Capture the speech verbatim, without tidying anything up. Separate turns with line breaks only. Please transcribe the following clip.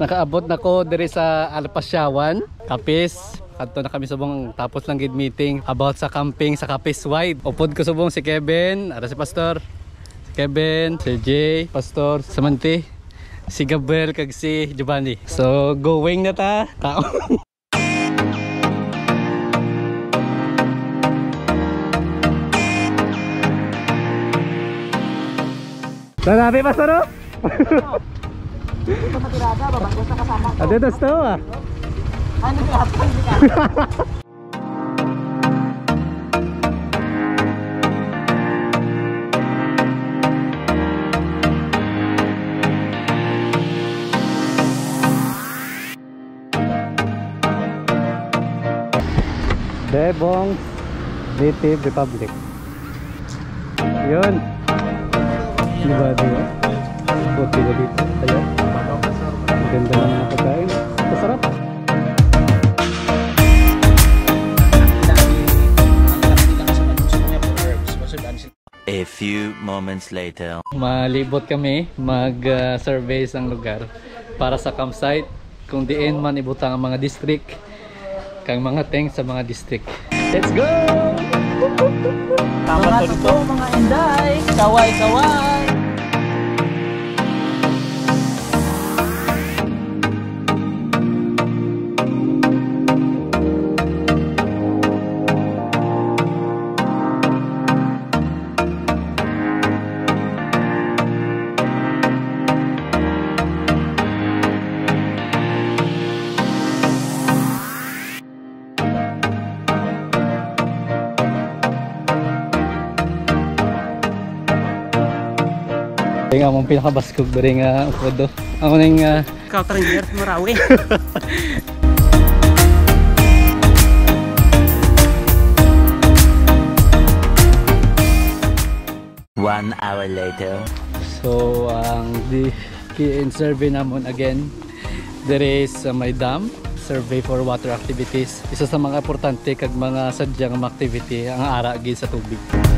nakaabot na ko diri sa Alpasyawan, Kapis. Kadto na kami subong tapos lang gid meeting about sa camping sa Kapis Wide. Upod ko subong si Kevin, ara si Pastor. Si Kevin, si Jay, Pastor, Samanti, si Gabriel kag si Giovanni. So going na ta. Tao. Sanabi Pastor.
Dito sa tirada, babagos na kasama ko.
Ade das to ah.
Ano ba hapon ka?
Debong Native Republic. Yun. Diba diba? Buti na dito. Ayan. Maganda lang ang pagkain. Masarap.
A few moments later.
Malibot kami mag-survey uh, sang lugar para sa campsite. Kung diin man ibutang ang mga district kang mga tank sa mga district. Let's go!
Mga tuto, mga inday, kaway-kaway.
Yung among pinakabaskog dari nga upodo. Ako ning uh...
Kautranger, Marawi.
One hour later.
So ang di key-in survey namon again. There is uh, my dam. Survey for water activities. Isa sa mga importante kag mga sadyang activity ang ara gid sa tubig.